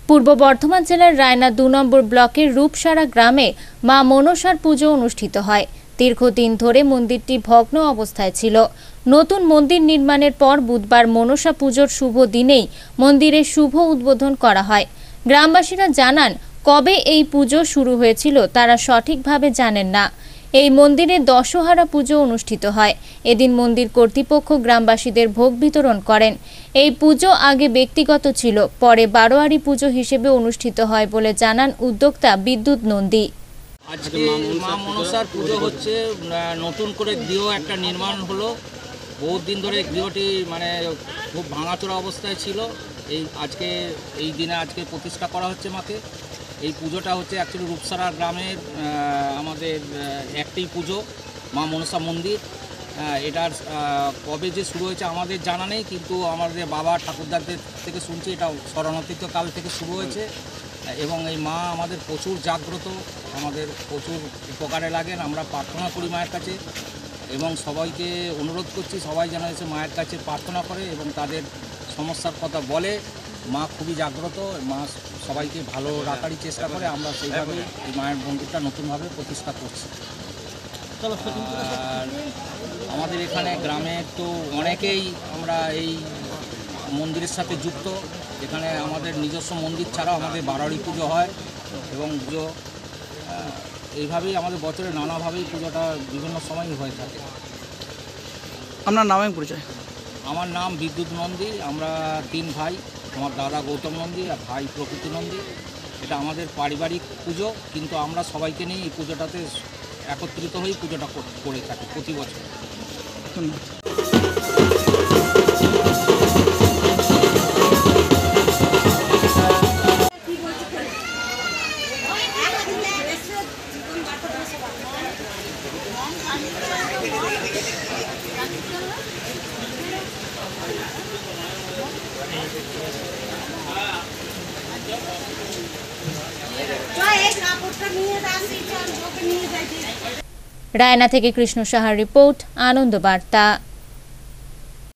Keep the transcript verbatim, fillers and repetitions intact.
পূর্ব বর্ধমান জেলার রায়না দু নম্বর ব্লকের রূপসারা গ্রামে মা মনসার পুজো অনুষ্ঠিত হয়। দীর্ঘদিন ধরে মন্দিরটি ভগ্ন অবস্থায় ছিল। নতুন মন্দির নির্মাণের পর বুধবার মনসা পুজোর শুভ দিনেই মন্দিরের শুভ উদ্বোধন করা হয়। গ্রামবাসীরা জানান, কবে এই পুজো শুরু হয়েছিল তারা সঠিকভাবে জানেন না। এই মন্দিরে দশহারা পুজো অনুষ্ঠিত হয়। এদিন মন্দির কর্তৃপক্ষ গ্রামবাসীদের ভোগ বিতরণ করেন। এই পুজো আগে ব্যক্তিগত ছিল, পরে বারোয়ারি পুজো হিসেবে অনুষ্ঠিত হয় বলে জানান উদ্যোক্তা বিদ্যুৎ নন্দী। আজকে মা মনসার পুজো হচ্ছে। নতুন করে গৃহ একটা নির্মাণ হলো। বহুত দিন ধরে গৃহটি মানে খুব ভাঙাচোরা অবস্থায় ছিল। এই আজকে এই দিনে আজকে প্রতিষ্ঠা করা হচ্ছে মাকে। এই পুজোটা হচ্ছে অ্যাকচুয়ালি রূপসারা গ্রামের আমাদের একটি পুজো, মা মনসা মন্দির। এটার কবে যে শুরু হয়েছে আমাদের জানা নেই, কিন্তু আমাদের বাবা ঠাকুরদাদের থেকে শুনছি এটা শরণাতীত কাল থেকে শুরু হয়েছে। এবং এই মা আমাদের প্রচুর জাগ্রত, আমাদের প্রচুর উপকারে লাগেন। আমরা প্রার্থনা করি মায়ের কাছে এবং সবাইকে অনুরোধ করছি সবাই যেন এসে মায়ের কাছে প্রার্থনা করে এবং তাদের সমস্যার কথা বলে। মা খুবই জাগ্রত, মা সবাইকে ভালো রাখারই চেষ্টা করে। আমরা সেইভাবেই এই মায়ের মন্দিরটা নতুনভাবে প্রতিষ্ঠা করছি। আর আমাদের এখানে গ্রামে তো অনেকেই আমরা এই মন্দিরের সাথে যুক্ত। এখানে আমাদের নিজস্ব মন্দির ছাড়াও আমাদের বারোয়ারি পুজো হয় এবং পুজো এইভাবেই আমাদের বছরে নানাভাবেই পুজোটা বিভিন্ন সময়ই হয়ে থাকে। আপনার নামে পরিচয়? আমার নাম বিদ্যুৎ নন্দী। আমরা তিন ভাই, আমার দাদা গৌতম নন্দী আর ভাই প্রকৃতি নন্দী। এটা আমাদের পারিবারিক পুজো, কিন্তু আমরা সবাইকে নিয়ে এই পুজোটাতে একত্রিত হয়ে পুজোটা করে থাকি প্রতি বছর। রায়না থেকে কৃষ্ণ সাহার রিপোর্ট, আনন্দ বার্তা।